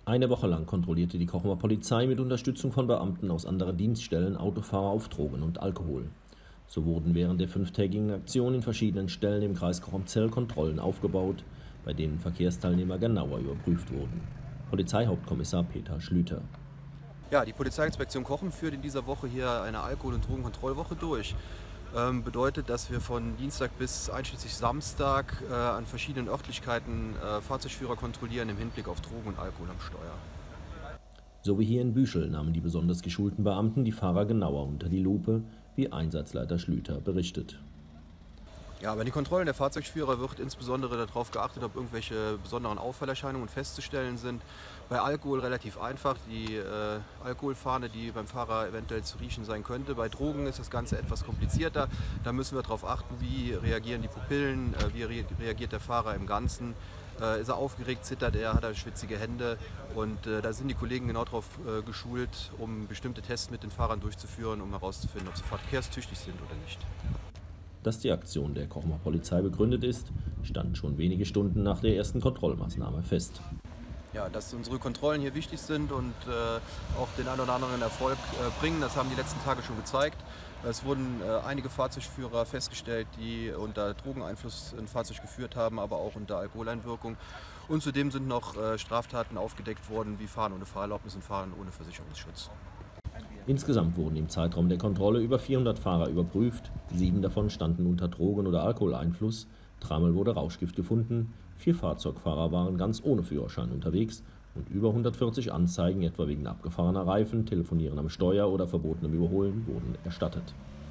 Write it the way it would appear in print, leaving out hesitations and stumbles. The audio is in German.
Eine Woche lang kontrollierte die Kochumer Polizei mit Unterstützung von Beamten aus anderen Dienststellen Autofahrer auf Drogen und Alkohol. So wurden während der 5-tägigen Aktion in verschiedenen Stellen im Kreis Cochem-Zell Kontrollen aufgebaut, bei denen Verkehrsteilnehmer genauer überprüft wurden. Polizeihauptkommissar Peter Schlüter. Ja, die Polizeiinspektion Cochem führt in dieser Woche hier eine Alkohol- und Drogenkontrollwoche durch. Bedeutet, dass wir von Dienstag bis einschließlich Samstag an verschiedenen Örtlichkeiten Fahrzeugführer kontrollieren im Hinblick auf Drogen und Alkohol am Steuer. So wie hier in Büschel nahmen die besonders geschulten Beamten die Fahrer genauer unter die Lupe, wie Einsatzleiter Schlüter berichtet. Ja, bei den Kontrollen der Fahrzeugführer wird insbesondere darauf geachtet, ob irgendwelche besonderen Auffallerscheinungen festzustellen sind. Bei Alkohol relativ einfach, die Alkoholfahne, die beim Fahrer eventuell zu riechen sein könnte. Bei Drogen ist das Ganze etwas komplizierter. Da müssen wir darauf achten, wie reagieren die Pupillen, wie reagiert der Fahrer im Ganzen. Ist er aufgeregt, zittert er, hat er schwitzige Hände, und da sind die Kollegen genau darauf geschult, um bestimmte Tests mit den Fahrern durchzuführen, um herauszufinden, ob sie verkehrstüchtig sind oder nicht. Dass die Aktion der Kochumer Polizei begründet ist, stand schon wenige Stunden nach der ersten Kontrollmaßnahme fest. Ja, dass unsere Kontrollen hier wichtig sind und auch den einen oder anderen Erfolg bringen, das haben die letzten Tage schon gezeigt. Es wurden einige Fahrzeugführer festgestellt, die unter Drogeneinfluss ein Fahrzeug geführt haben, aber auch unter Alkoholeinwirkung. Und zudem sind noch Straftaten aufgedeckt worden, wie Fahren ohne Fahrerlaubnis und Fahren ohne Versicherungsschutz. Insgesamt wurden im Zeitraum der Kontrolle über 400 Fahrer überprüft, 7 davon standen unter Drogen- oder Alkoholeinfluss, 3-mal wurde Rauschgift gefunden, 4 Fahrzeugfahrer waren ganz ohne Führerschein unterwegs und über 140 Anzeigen, etwa wegen abgefahrener Reifen, Telefonieren am Steuer oder verbotenem Überholen, wurden erstattet.